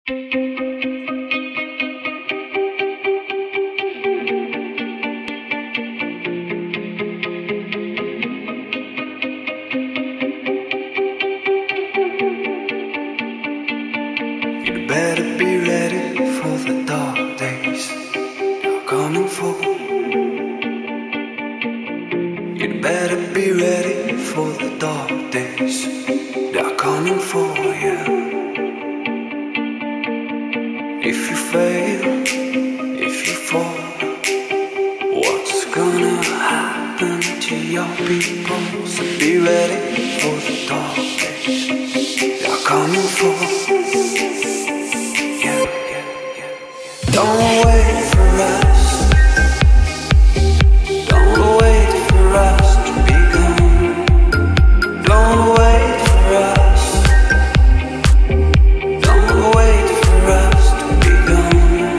You better be ready for the dark days you're coming for. You better be ready for the dark days they're coming for you. If you fail, if you fall, what's gonna happen to your people? So be ready for the dark days they're coming for. Don't wait for us. Don't wait for us to be gone. Don't wait for us. Don't wait for us to be gone.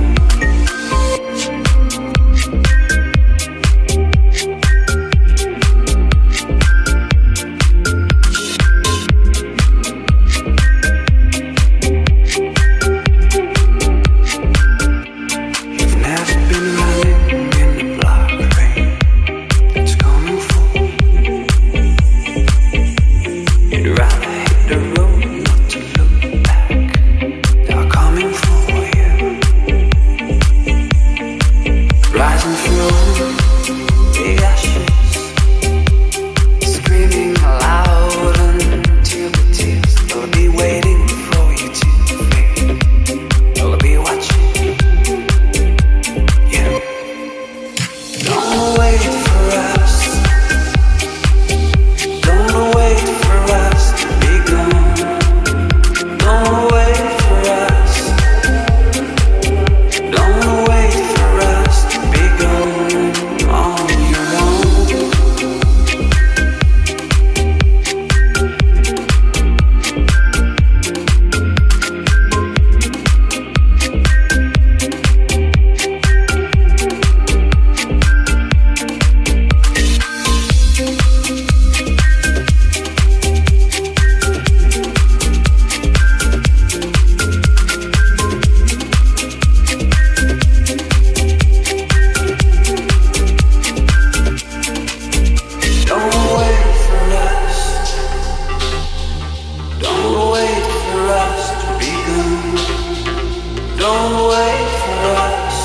Don't wait for us.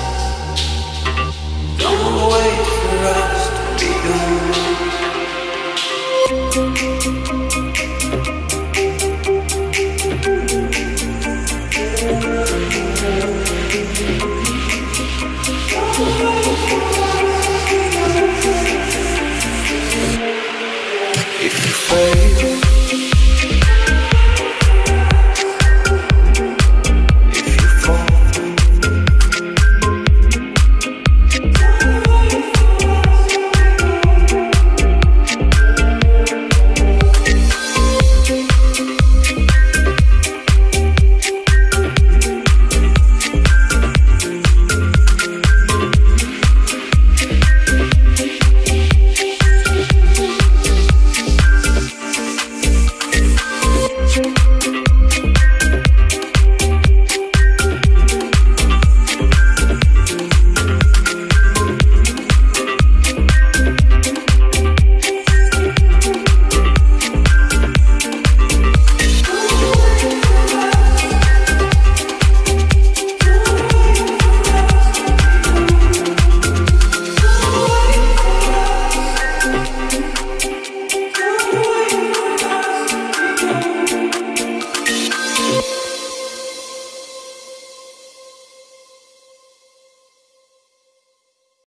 Don't wait for us to be gone. If you fail,